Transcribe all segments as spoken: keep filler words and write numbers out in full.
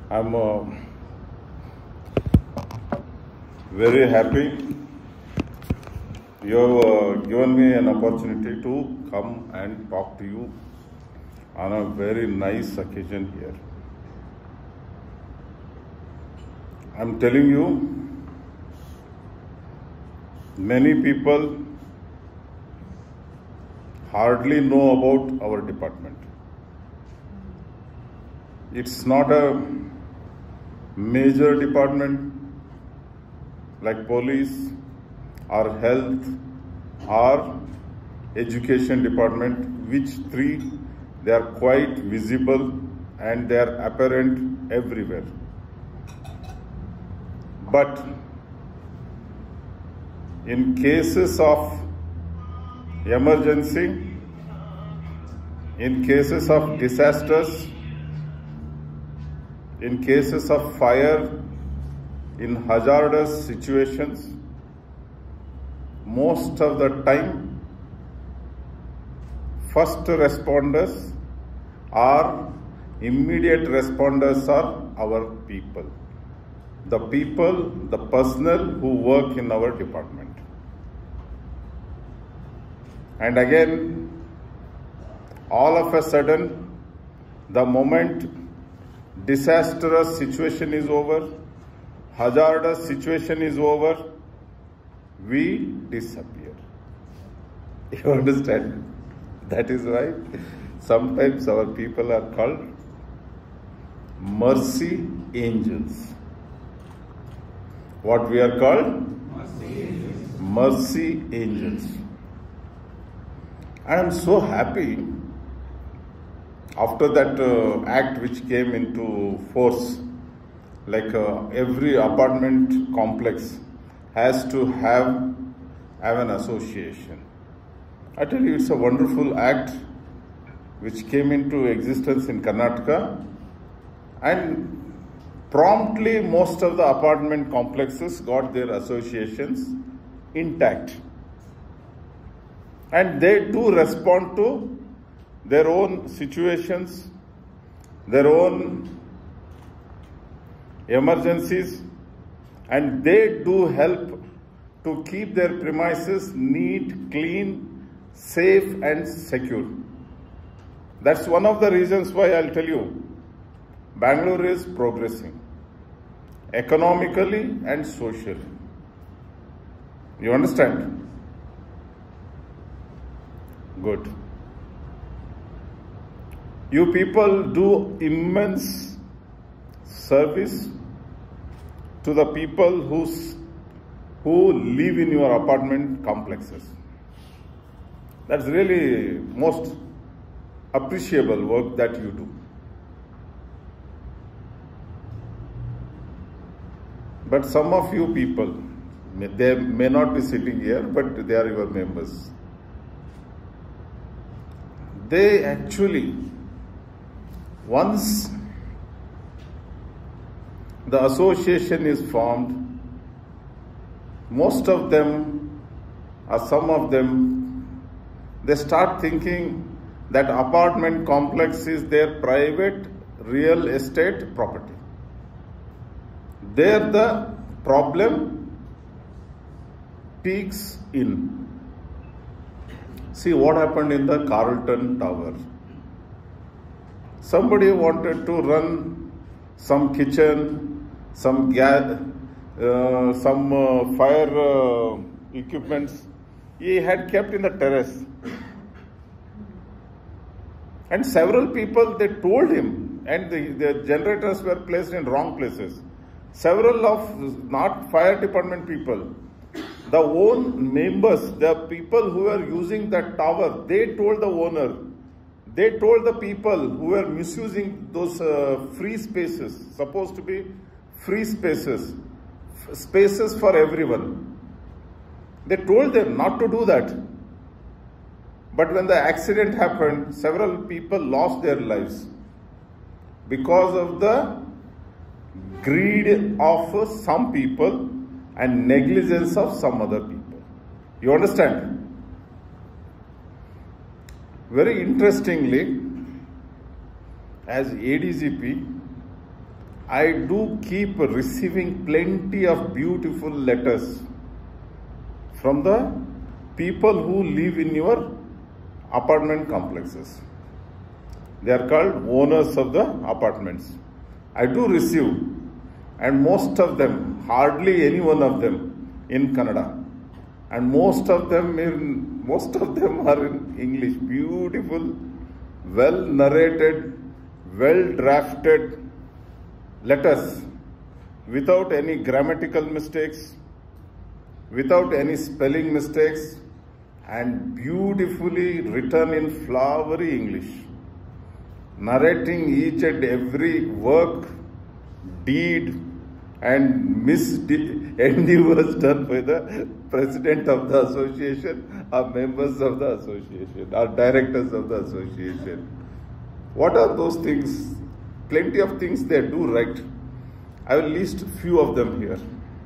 I'm uh, very happy you have uh, given me an opportunity to come and talk to you on a very nice occasion here. I'm telling you, many people hardly know about our department. It's not a major department like police or health or education department, which three they are quite visible and they are apparent everywhere. But in cases of emergency, in cases of disasters, in cases of fire, in hazardous situations, most of the time, first responders or immediate responders are our people. The people, the personnel who work in our department. And again, all of a sudden, the moment disastrous situation is over, hazardous situation is over, we disappear. You understand? That is why sometimes our people are called mercy angels. What we are called? Mercy angels. Mercy angels. I am so happy after that uh, act which came into force, like uh, every apartment complex has to have, have an association. I tell you, it's a wonderful act which came into existence in Karnataka, and promptly most of the apartment complexes got their associations intact. And they do respond to their own situations, their own emergencies, and they do help to keep their premises neat, clean, safe and secure. That's one of the reasons why I'll tell you, Bangalore is progressing economically and socially. You understand? Good. You people do immense service to the people who's, who live in your apartment complexes. That's really most appreciable work that you do. But some of you people, they may not be sitting here, but they are your members. They actually, once the association is formed, most of them, or some of them, they start thinking that apartment complex is their private real estate property. There the problem peaks in. See what happened in the Carlton Tower. Somebody wanted to run some kitchen, some gas, uh, some uh, fire uh, equipments. He had kept in the terrace. And several people, they told him, and the, the generators were placed in wrong places. Several of not fire department people, the own members, the people who were using that tower, they told the owner, they told the people who were misusing those uh, free spaces, supposed to be free spaces, spaces for everyone. They told them not to do that. But when the accident happened, several people lost their lives because of the greed of some people and negligence of some other people. You understand? Very interestingly, as A D G P, I do keep receiving plenty of beautiful letters from the people who live in your apartment complexes. They are called owners of the apartments. I do receive, and most of them, hardly any one of them in Kannada, and most of them in most of them are in English. Beautiful, well narrated, well drafted letters without any grammatical mistakes, without any spelling mistakes, and beautifully written in flowery English, narrating each and every work, deed, and misendeavors done by the president of the association, or members of the association, or directors of the association. What are those things? Plenty of things they do right. I will list few of them here.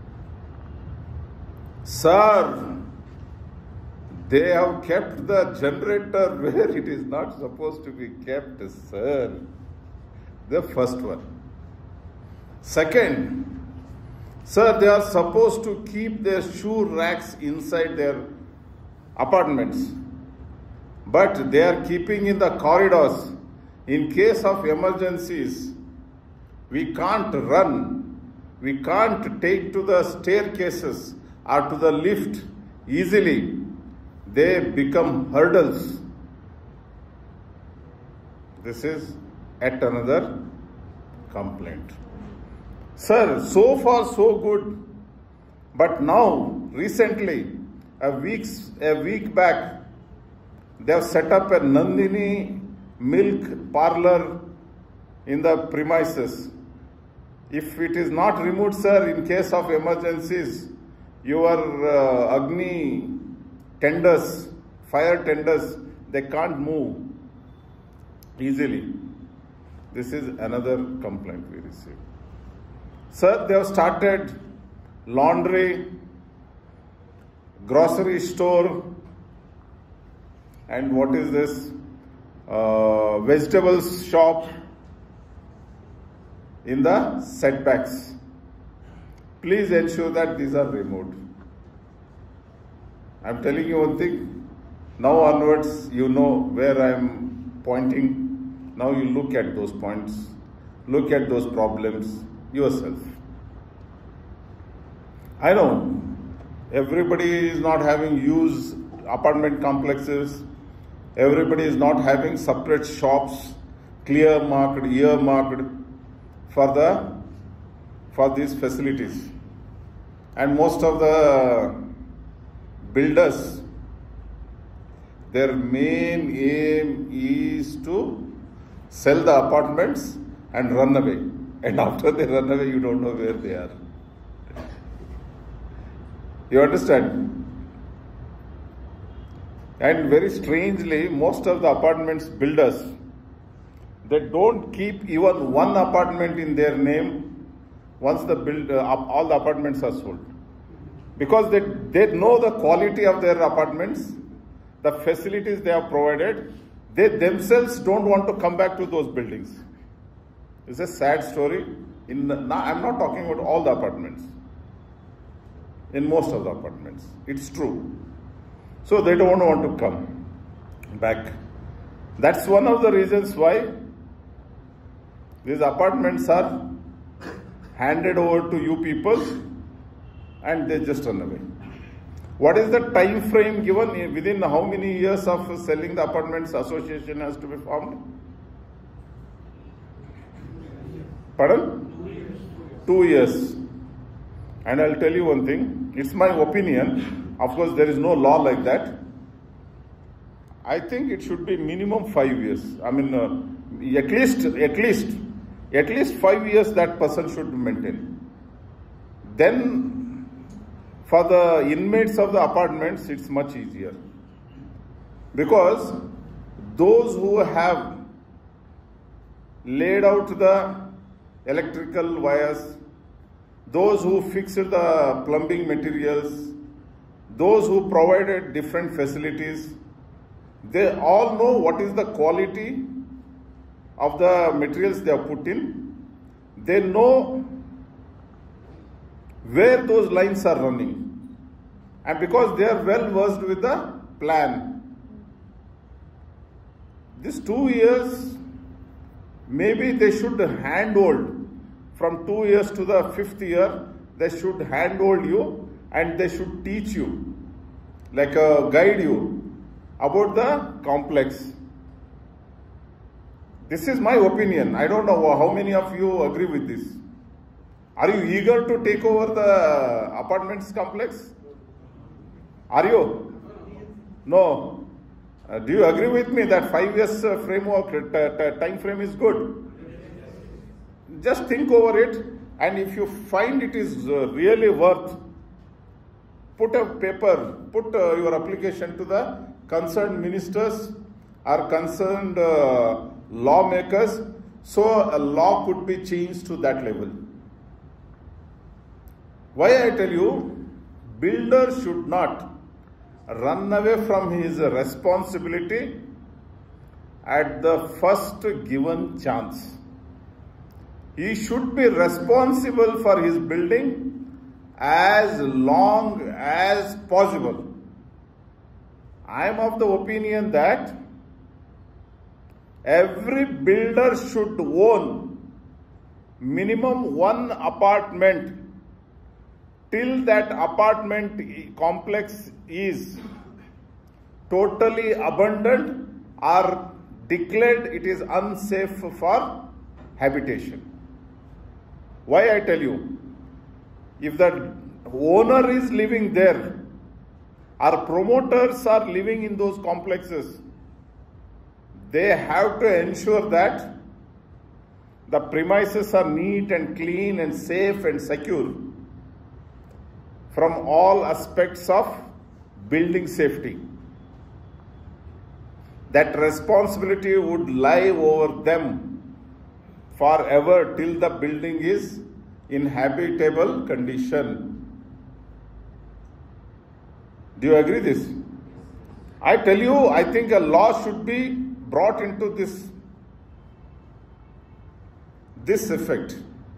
Sir, they have kept the generator where it is not supposed to be kept, sir. The first one. Second, sir, they are supposed to keep their shoe racks inside their apartments, but they are keeping in the corridors. In case of emergencies, we can't run, we can't take to the staircases or to the lift easily. They become hurdles. This is yet another complaint. Sir, so far so good, but now, recently, a, week's, a week back, they have set up a Nandini milk parlor in the premises. If it is not removed, sir, in case of emergencies, your uh, Agni tenders, fire tenders, they can't move easily. This is another complaint we received. Sir, they have started laundry, grocery store, and what is this? Uh, vegetables shop in the setbacks. Please ensure that these are removed. I am telling you one thing. Now onwards, you know where I am pointing. Now you look at those points. Look at those problems yourself. I know everybody is not having used apartment complexes. Everybody is not having separate shops, clear marked, ear marked for the for these facilities. And most of the builders, their main aim is to sell the apartments and run away. And after they run away, you don't know where they are. You understand? And very strangely, most of the apartments builders, they don't keep even one apartment in their name once the build, uh, all the apartments are sold. Because they, they know the quality of their apartments, the facilities they have provided, they themselves don't want to come back to those buildings. It's a sad story. In the, now, I'm not talking about all the apartments. In most of the apartments. It's true. So they don't want to come back. That's one of the reasons why these apartments are handed over to you people and they just run away. What is the time frame given? Within how many years of selling the apartments association has to be formed? Pardon? Two years. Two years. And I'll tell you one thing. It's my opinion. Of course, there is no law like that. I think it should be minimum five years. I mean, uh, at least, at least, at least five years that person should maintain. Then, for the inmates of the apartments, it's much easier. Because those who have laid out the electrical wires, those who fixed the plumbing materials, those who provided different facilities, they all know what is the quality of the materials they have put in. they know where those lines are running. And because they are well versed with the plan. These two years, maybe they should handhold from two years to the fifth year. They should handhold you and they should teach you, like uh, guide you about the complex. This is my opinion. I don't know how many of you agree with this. Are you eager to take over the apartments complex? Are you? No. Uh, do you agree with me that five years uh, framework uh, time frame is good? Just think over it, and if you find it is uh, really worth, put a paper, put uh, your application to the concerned ministers or concerned uh, lawmakers, so a law could be changed to that level. Why I tell you, builder should not run away from his responsibility at the first given chance. He should be responsible for his building as long as possible. I am of the opinion that every builder should own minimum one apartment till that apartment complex is totally abandoned or declared it is unsafe for habitation. Why I tell you? If the owner is living there or promoters are living in those complexes, they have to ensure that the premises are neat and clean and safe and secure from all aspects of building safety. That responsibility would lie over them forever till the building is in habitable condition. Do you agree this? I tell you, I think a law should be brought into this, this effect.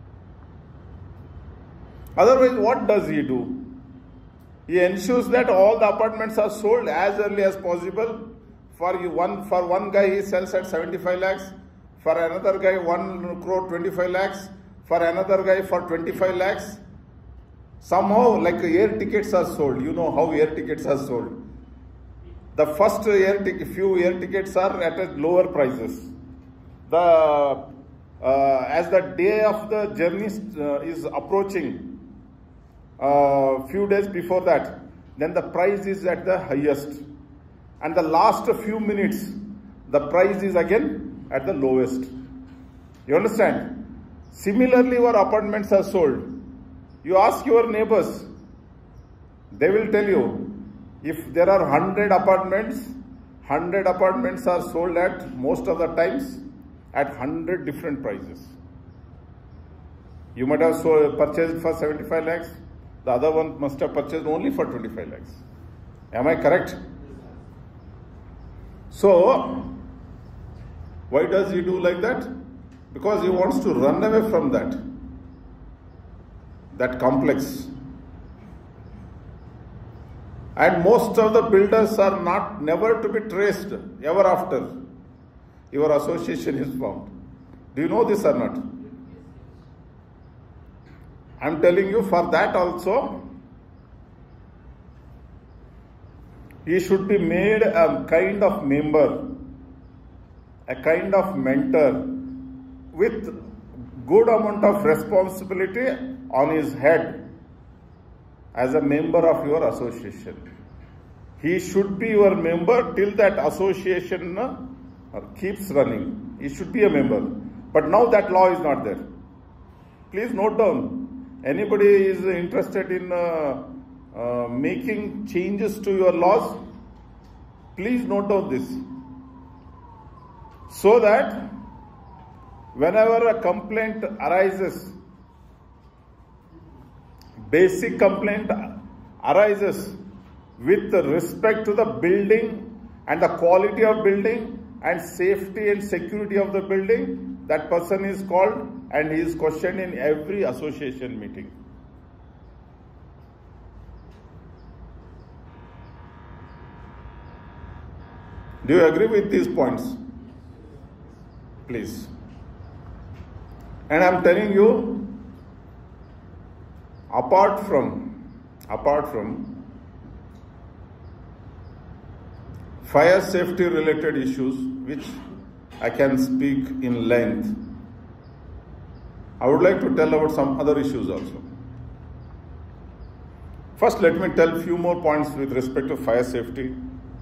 Otherwise, what does he do? He ensures that all the apartments are sold as early as possible. For you, one for one guy he sells at seventy-five lakhs, for another guy one crore twenty-five lakhs, for another guy for twenty-five lakhs. Somehow, like air tickets are sold. You know how air tickets are sold. The first air ticket, few air tickets are at a lower prices. The uh, as the day of the journey uh, is approaching, uh, few days before that, then the price is at the highest. And the last few minutes, the price is again at the lowest. You understand? Similarly, your apartments are sold. You ask your neighbors, they will tell you, if there are one hundred apartments, one hundred apartments are sold at most of the times at one hundred different prices. You might have sold, purchased for seventy-five lakhs, the other one must have purchased only for twenty-five lakhs. Am I correct? So, why does he do like that? Because he wants to run away from that, that complex. And most of the builders are not never to be traced ever after your association is formed. Do you know this or not? I am telling you, for that also, he should be made a kind of member, a kind of mentor with good amount of responsibility on his head as a member of your association. He should be your member till that association uh, keeps running. He should be a member. But now that law is not there. Please note down. Anybody is interested in uh, uh, making changes to your laws, please note down this. So that whenever a complaint arises, basic complaint arises with respect to the building and the quality of building and safety and security of the building, that person is called and he is questioned in every association meeting. Do you agree with these points? Please. And I am telling you, apart from, apart from fire safety related issues, which I can speak in length, I would like to tell about some other issues also. First, let me tell a few more points with respect to fire safety.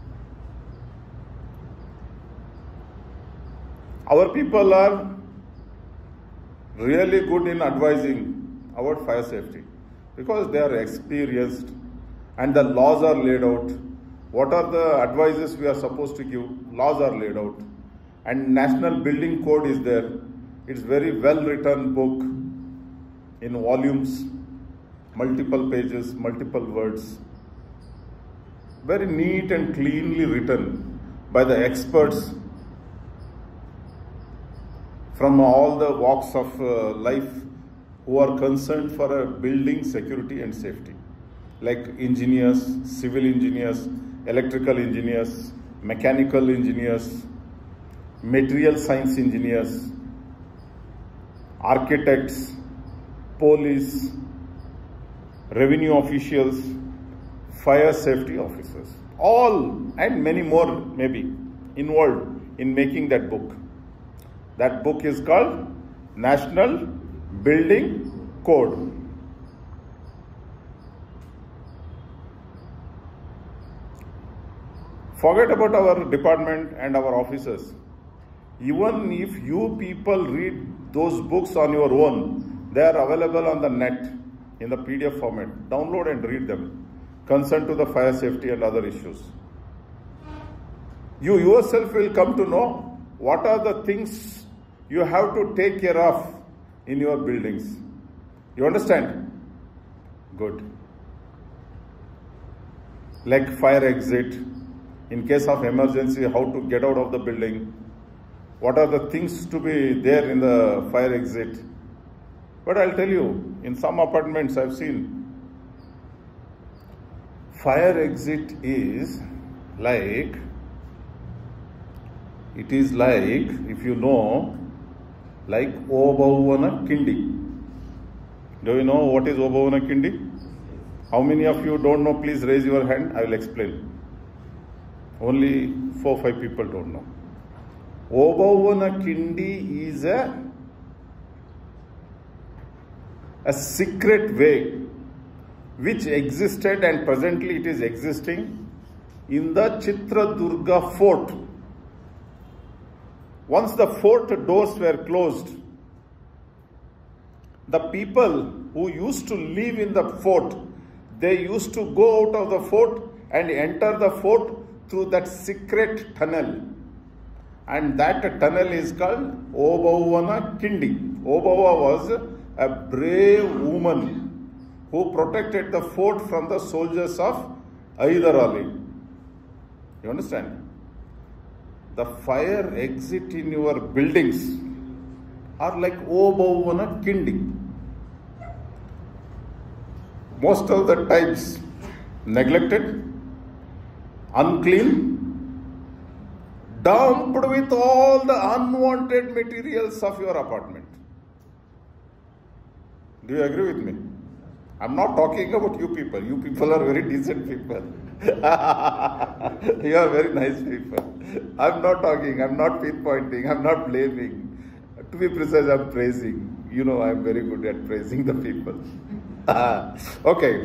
Our people are really good in advising about fire safety because they are experienced and the laws are laid out. What are the advices we are supposed to give? Laws are laid out. And National Building Code is there. It's very well written book in volumes, multiple pages, multiple words. Very neat and cleanly written by the experts from all the walks of uh, life who are concerned for a building security and safety, like engineers, civil engineers, electrical engineers, mechanical engineers, material science engineers, architects, police, revenue officials, fire safety officers, all and many more maybe involved in making that book. That book is called National Building Code. Forget about our department and our officers. Even if you people read those books on your own, they are available on the net in the P D F format. Download and read them, concerned to the fire safety and other issues. You yourself will come to know what are the things you have to take care of in your buildings. You understand? Good. Like fire exit, in case of emergency, how to get out of the building. What are the things to be there in the fire exit? But I'll tell you, in some apartments I've seen, fire exit is like, it is like, if you know, like Obavana Kindi. Do you know what is Obavana Kindi? How many of you don't know? Please raise your hand. I will explain. Only four or five people don't know. Obavana Kindi is a, a secret way which existed and presently it is existing in the Chitradurga fort. Once the fort doors were closed, the people who used to live in the fort, they used to go out of the fort and enter the fort through that secret tunnel. And that tunnel is called Obavana Kindi. Obava was a brave woman who protected the fort from the soldiers of Hyder Ali. You understand? The fire exit in your buildings are like Obavana Kindi. Most of the times neglected, unclean, dumped with all the unwanted materials of your apartment. Do you agree with me? I'm not talking about you people. You people are very decent people. You are very nice people. I'm not talking, I'm not pinpointing, I'm not blaming. To be precise, I'm praising. You know, I'm very good at praising the people. Okay.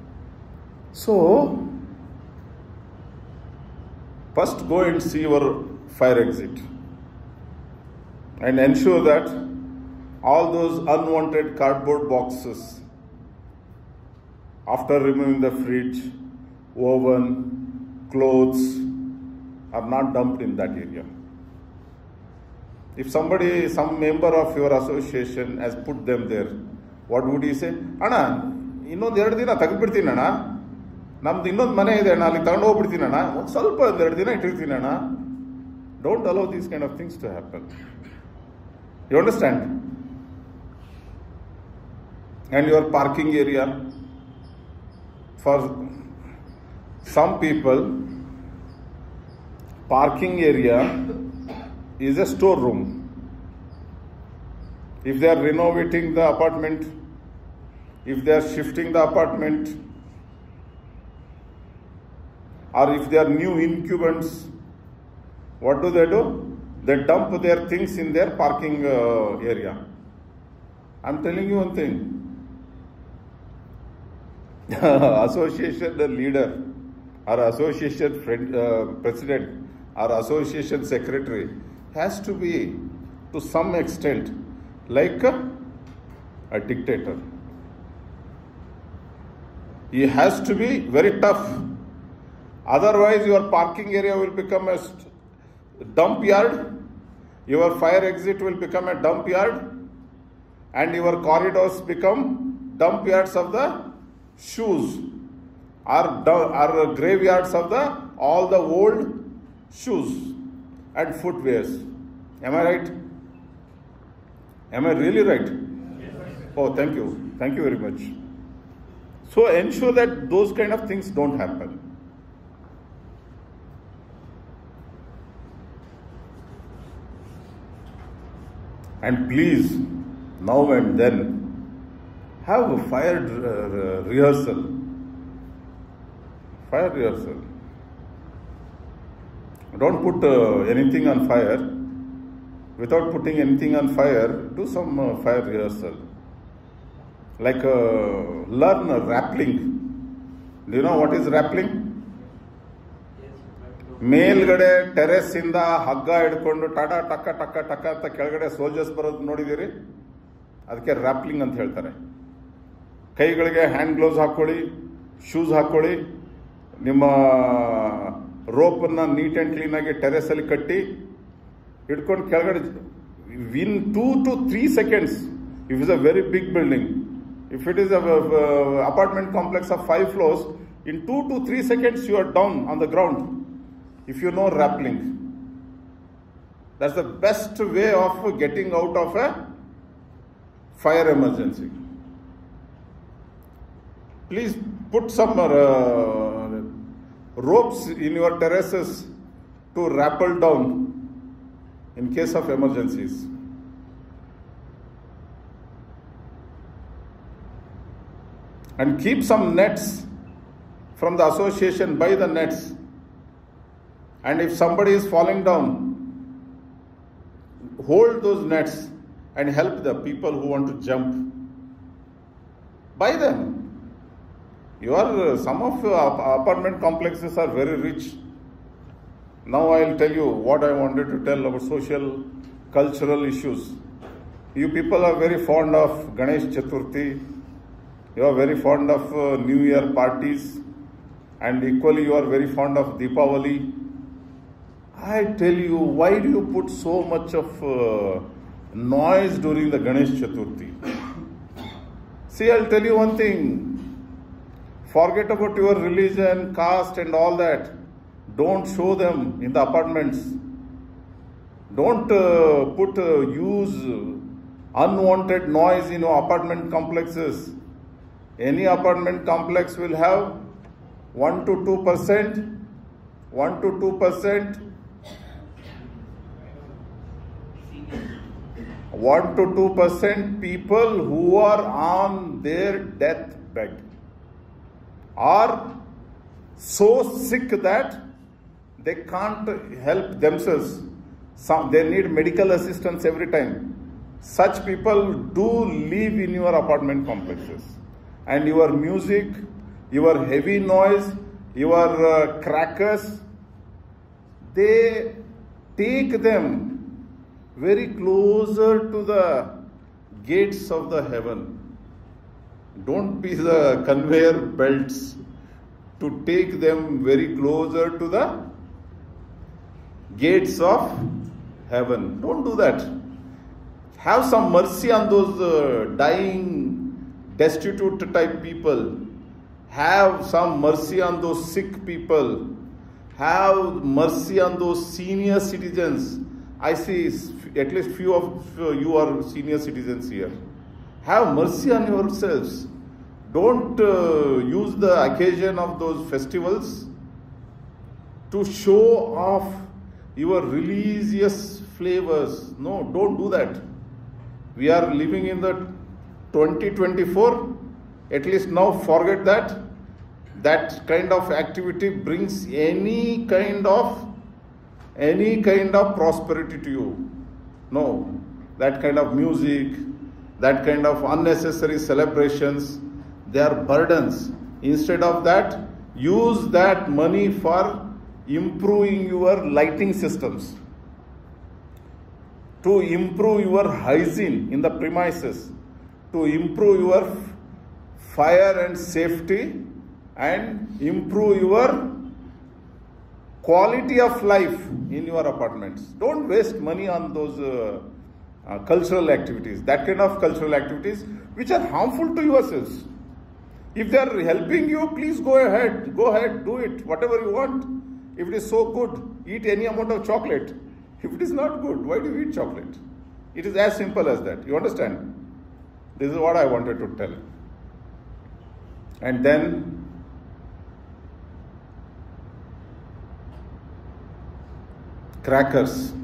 So, first go and see your fire exit and ensure that all those unwanted cardboard boxes, after removing the fridge, oven, clothes, are not dumped in that area. If somebody, some member of your association has put them there, what would he say? Anna, ಇನ್ನೊಂದು ಎರಡು ದಿನ ತೆಗೆದ್ಬಿಡ್ತೀನಿ ಅಣ್ಣ, ನಮ್ದು ಇನ್ನೊಂದು ಮನೆ ಇದೆ ಅಣ್ಣ, ಅಲ್ಲಿ ತಗೊಂಡು ಹೋಗ್ಬಿಡ್ತೀನಿ ಅಣ್ಣ, ಒಂದು ಸ್ವಲ್ಪ ಒಂದು ಎರಡು ದಿನ ಇಟ್ಟಿರ್ತೀನಿ ಅಣ್ಣ. Don't allow these kind of things to happen. You understand? And your parking area, for some people, parking area is a storeroom. If they are renovating the apartment, if they are shifting the apartment, or if they are new incumbents, what do they do? They dump their things in their parking uh, area. I'm telling you one thing. Association leader or association friend, uh, president or association secretary has to be, to some extent, like a, a dictator. He has to be very tough. Otherwise, your parking area will become a dump yard, your fire exit will become a dump yard, and your corridors become dump yards of the shoes, or, or graveyards of the all the old shoes and footwears. Am I right? Am I really right? Yes. Oh, thank you. Thank you very much. So ensure that those kind of things don't happen. And please, now and then, have a fire uh, rehearsal. Fire rehearsal. Don't put uh, anything on fire. Without putting anything on fire, do some uh, fire rehearsal. Like uh, learn uh, rappelling. Do you know what is rappelling? ಮೇಲ್ಗಡೆ terrace ಇಂದ ಹಗ್ಗ ಹಿಡ್ಕೊಂಡು ಟಾಟ ಟಕ್ಕ ಟಕ್ಕ ಟಕ್ಕ ಅಂತ ಕೆಳಗಡೆ soldiers ಬರೋದು ನೋಡಿದಿರಿ? ಅದಕ್ಕೆ ರ್ಯಾಪ್ಲಿಂಗ್ ಅಂತ ಹೇಳ್ತಾರೆ. ಕೈಗಳಿಗೆ ಹ್ಯಾಂಡ್ ಗ್ಲೌಸ್ ಹಾಕೊಳ್ಳಿ, ಶೂಸ್ ಹಾಕೊಳ್ಳಿ, ನಿಮ್ಮ ರೋಪನ್ನ ನೀಟ್ ಅಂಡ್ ಕ್ಲೀನ್ ಆಗಿ ಟೆರೆಸ್ ಅಲ್ಲಿ ಕಟ್ಟಿ ಹಿಡ್ಕೊಂಡು ಕೆಳಗಡೆ within two to three seconds. If is a very big building, if it is a apartment complex of five floors, in two to three seconds you are down on the ground. If you know rappelling, that's the best way of getting out of a fire emergency. Please put some uh, ropes in your terraces to rappel down in case of emergencies. And keep some nets from the association, buy the nets. And if somebody is falling down, hold those nets and help the people who want to jump. Buy them. You are, uh, some of your apartment complexes are very rich. Now I will tell you what I wanted to tell about social, cultural issues. You people are very fond of Ganesh Chaturthi. You are very fond of uh, New Year parties. And equally you are very fond of Deepavali. I tell you, why do you put so much of uh, noise during the Ganesh Chaturthi? See, I'll tell you one thing. Forget about your religion, caste and all that. Don't show them in the apartments. Don't uh, put, uh, use unwanted noise in your apartment complexes. Any apartment complex will have one to two percent, one to two percent, one to two percent people who are on their deathbed, are so sick that they can't help themselves. Some, they need medical assistance every time. Such people do live in your apartment complexes. And your music, your heavy noise, your uh, crackers, they take them very closer to the gates of the heaven. Don't be the conveyor belts to take them very closer to the gates of heaven. Don't do that. Have some mercy on those uh, dying, destitute type people. Have some mercy on those sick people. Have mercy on those senior citizens. I see at least few of you are senior citizens here. Have mercy on yourselves. Don't uh, use the occasion of those festivals to show off your religious flavors. No, don't do that. We are living in the twenty twenty-four. At least now forget that. That kind of activity brings any kind of any kind of prosperity to you. No, that kind of music, that kind of unnecessary celebrations, they are burdens. Instead of that, use that money for improving your lighting systems, to improve your hygiene in the premises, to improve your fire and safety, and improve your quality of life in your apartments. Don't waste money on those uh, uh, cultural activities, that kind of cultural activities which are harmful to yourselves. If they are helping you, please go ahead, go ahead, do it, whatever you want. If it is so good, eat any amount of chocolate. If it is not good, why do you eat chocolate? It is as simple as that. You understand? This is what I wanted to tell. And then crackers.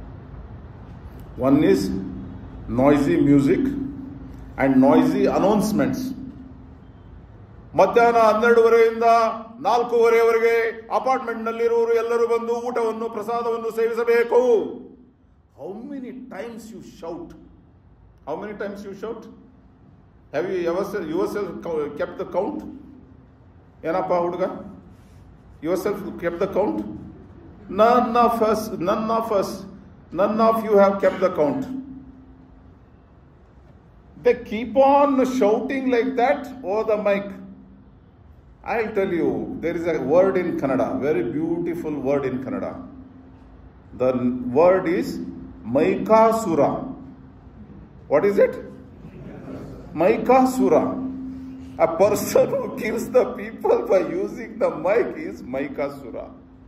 One is noisy music and noisy announcements. ಮಧ್ಯಾಹ್ನ ಹನ್ನೆರಡುವರೆಯಿಂದ ನಾಲ್ಕೂವರೆವರೆಗೆ apartment ನಲ್ಲಿರುವವರು ಎಲ್ಲರೂ ಬಂದು ಊಟವನ್ನು ಪ್ರಸಾದವನ್ನು ಸೇವಿಸಬೇಕು. How many times you shout? How many times you shout? Have you yourself, yourself kept the count? ಏನಪ್ಪ ಹುಡುಗ? Yourself kept the count? None of us, none of us, none of you have kept the count. They keep on shouting like that over the mic. I'll tell you, there is a word in Kannada, very beautiful word in Kannada. The word is Maikasura. What is it? Maikasura. A person who kills the people by using the mic is Maikasura.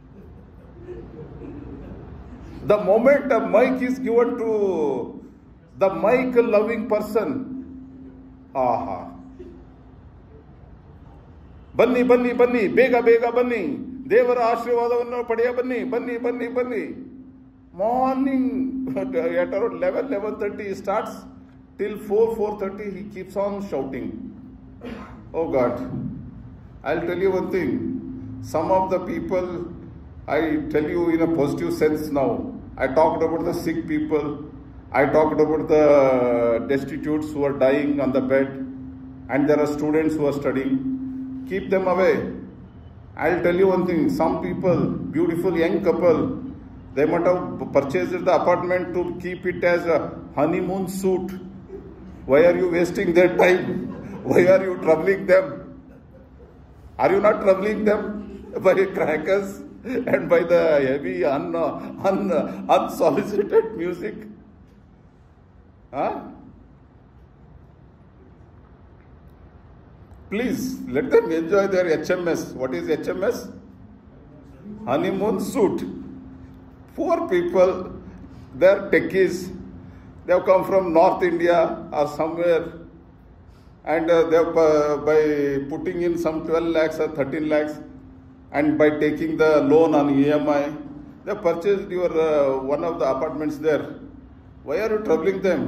The moment a mic is given to the mic loving person, aha. ಬನ್ನಿ ಬನ್ನಿ ಬನ್ನಿ ಬೇಗ ಬೇಗ ಬನ್ನಿ ದೇವರ ಆಶೀರ್ವಾದವನ್ನು ಪಡೆಯ ಬನ್ನಿ ಬನ್ನಿ ಬನ್ನಿ ಬನ್ನಿ morning at around eleven eleven thirty he starts till four four thirty he keeps on shouting. Oh God, I'll tell you one thing, some of the people, I tell you in a positive sense now, I talked about the sick people, I talked about the destitutes who are dying on the bed, and there are students who are studying. Keep them away. I'll tell you one thing, some people, beautiful young couple, they might have purchased the apartment to keep it as a honeymoon suite. Why are you wasting their time? Why are you troubling them? Are you not troubling them by crackers and by the heavy, un, un, unsolicited music? Huh? Please, let them enjoy their H M S. What is H M S? Honeymoon suite. Poor people, they are techies. They have come from North India or somewhere, and uh, they have, uh, by putting in some twelve lakhs or thirteen lakhs, and by taking the loan on E M I, they have purchased your uh, one of the apartments there. Why are you troubling them?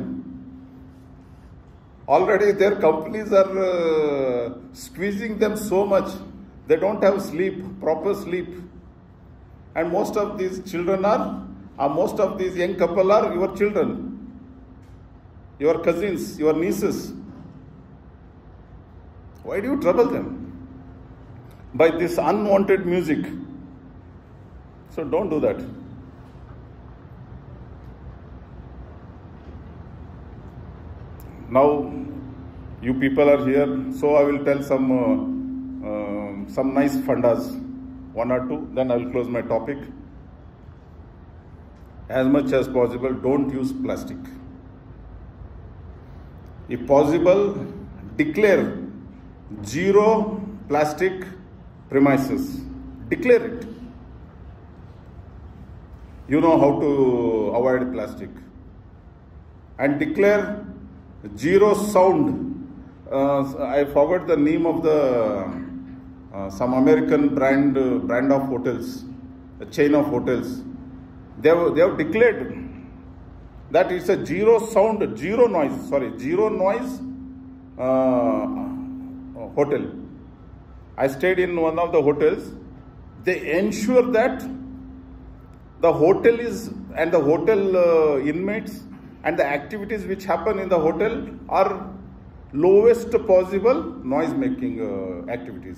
Already their companies are uh, squeezing them so much, they don't have sleep, proper sleep. And most of these children are, uh, most of these young couple are your children, your cousins, your nieces. Why do you trouble them by this unwanted music? So don't do that. Now, you people are here, so I will tell some uh, uh, some nice fundas, one or two, then I will close my topic. As much as possible, don't use plastic. If possible, declare zero plastic premises. Declare it. you know how to avoid plastic. And declare zero sound. Uh, I forgot the name of the uh, some American brand uh, brand of hotels, a chain of hotels. They have, they have declared that it's a zero sound, zero noise, sorry, zero noise uh, hotel. I stayed in one of the hotels. They ensure that the hotel is, and the hotel uh, inmates and the activities which happen in the hotel are lowest possible noise making uh, activities.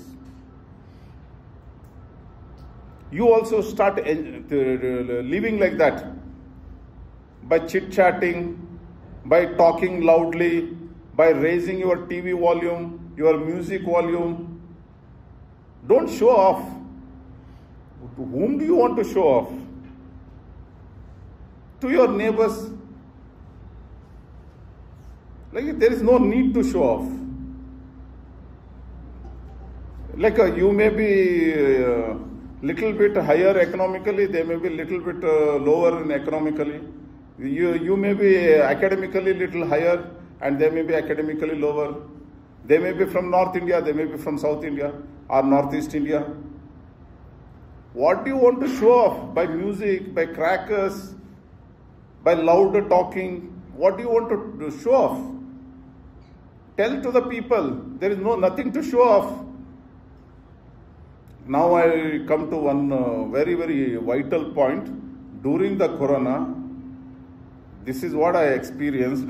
You also start uh, living like that by chit chatting, by talking loudly, by raising your T V volume, your music volume. Don't show off. To whom do you want to show off? To your neighbors. Like, there is no need to show off. Like uh, you may be uh, little bit higher economically, they may be little bit uh, lower in economically. You, you may be academically little higher and they may be academically lower. They may be from North India, they may be from South India or Northeast India. What do you want to show off? By music, by crackers, by louder talking? What do you want to show off? Tell to the people, there is no nothing to show off. Now I come to one uh, very, very vital point. During the corona, this is what I experienced.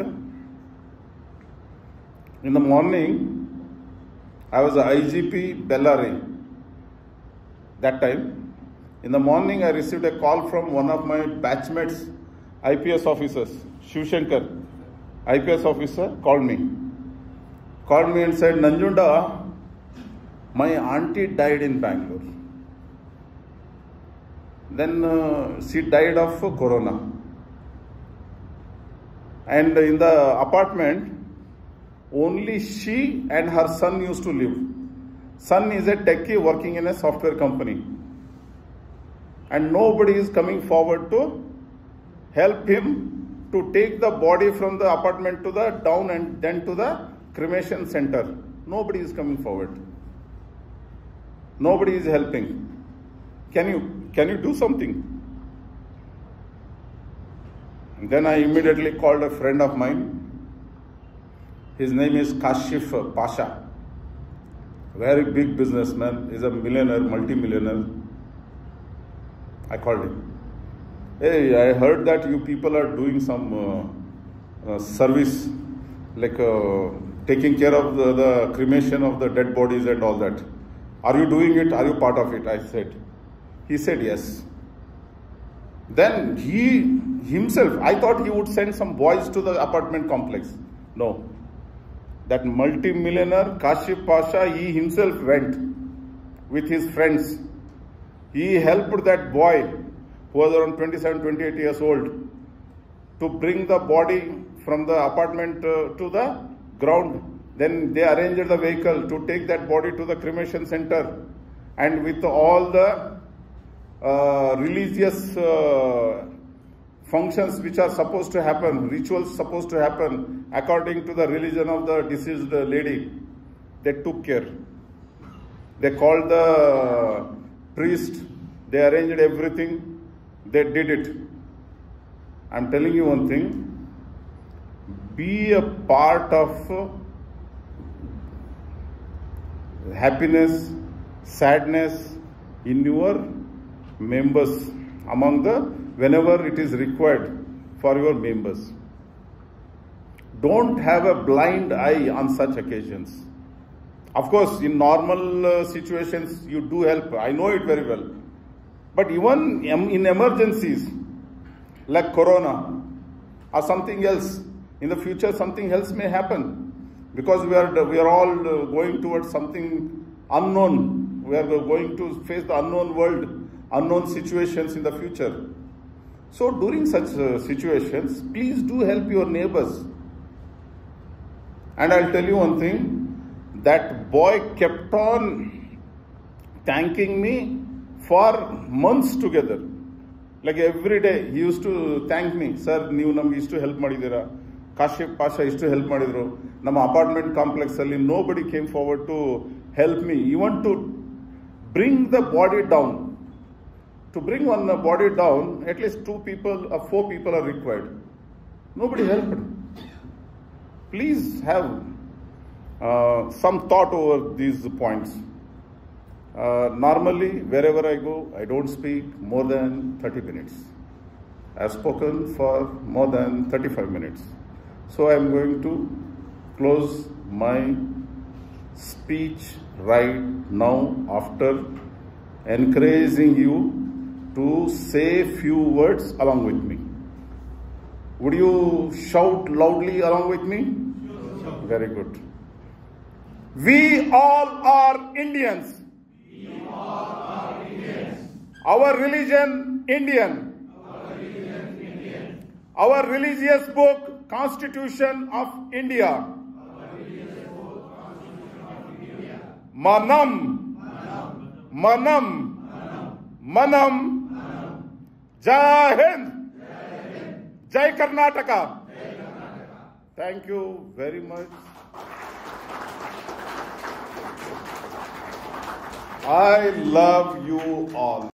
In the morning, I was a I G P Bellary that time. In the morning, I received a call from one of my batchmates, I P S officers, Shiv Shankar, I P S officer, called me. Called me and said, Nanjunda, my auntie died in Bangalore. Then uh, she died of uh, corona. And in the apartment, only she and her son used to live. Son is a techie working in a software company. And nobody is coming forward to help him to take the body from the apartment to the down and then to the cremation center. Nobody is coming forward. Nobody is helping. Can you, can you do something? And then I immediately called a friend of mine. His name is Kashif Pasha. Very big businessman. He's a millionaire, multi-millionaire. I called him. Hey, I heard that you people are doing some uh, uh, service, like uh, taking care of the, the cremation of the dead bodies and all that. Are you doing it? Are you part of it? I said. He said yes. Then he himself, I thought he would send some boys to the apartment complex. No. That multi-millionaire Kashif Pasha, he himself went with his friends. He helped that boy who was around twenty-seven, twenty-eight years old to bring the body from the apartment uh, to the ground. Then they arranged the vehicle to take that body to the cremation center, and with all the uh, religious uh, functions which are supposed to happen, rituals supposed to happen according to the religion of the deceased lady, they took care. They called the priest, they arranged everything, they did it. I'm telling you one thing, be a part of happiness, sadness in your members, among the, whenever it is required for your members. Don't have a blind eye on such occasions. Of course, in normal uh, situations, you do help. I know it very well. But even in emergencies, like corona or something else, in the future something else may happen. Because we are, we are all going towards something unknown. We are going to face the unknown world, unknown situations in the future. So during such uh, situations, please do help your neighbors. And I'll tell you one thing, that boy kept on thanking me for months together. Like every day, he used to thank me, sir, ನೀವು ನಮ್ಗೆ ಇಷ್ಟು help ಮಾಡಿದ್ದೀರಾ, ಕಾಶಿಫ್ ಪಾಷಾ ಇಷ್ಟು help ಮಾಡಿದ್ರು, ನಮ್ಮ apartment complex ಅಲ್ಲಿ nobody came forward to help me, even to bring the body down. To bring one body down, at least two people or four people are required. Nobody helped. Please have uh, some thought over these points. Uh, normally, wherever I go, I don't speak more than thirty minutes. I have spoken for more than thirty-five minutes. So I am going to close my speech right now after encouraging you to say few words along with me. Would you shout loudly along with me? Sure. Very good. We all are Indians. We all are Indians. Our religion, Indian. Our religion, Indian. Our religious book, Constitution of India. Our religious book, Constitution of India. Manam. Manam. Manam. Manam. Manam. Manam. Jai Hind. Jai Hind. Jai Karnataka. Jai Karnataka. Thank you very much. I love you all.